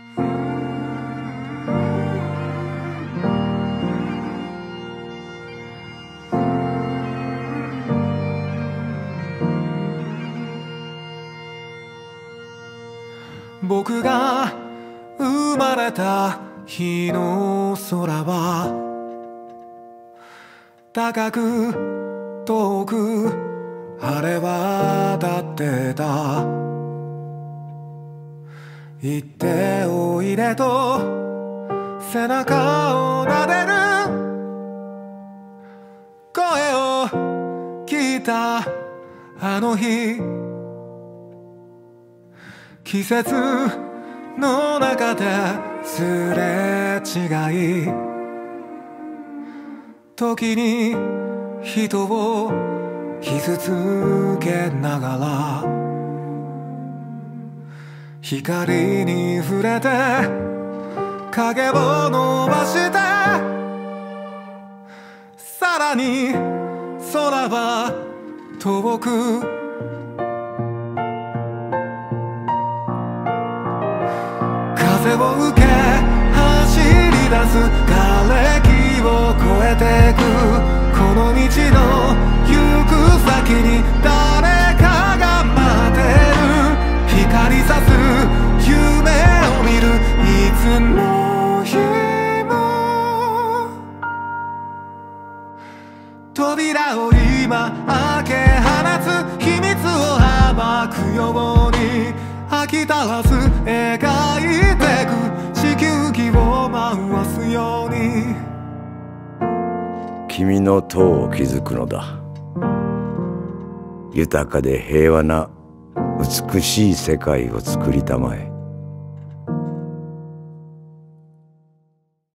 僕が生まれた日の空は高く遠く晴れ渡ってた。行っておいでと背中を撫でる声を聞いたあの日、季節の中ですれ違い、時に人を傷つけながら光に触れて影を伸ばして、さらに空は遠く風を受け走り出す瓦礫を越えてく、この道の行く先に誰かが待ってる、光さす夢を見るいつの日も、扉を今開け放つ秘密を暴くように飽き足らず描いてく地球儀を回すように、 君の塔を築くのだ。豊かで平和な美しい世界を作りたまえ。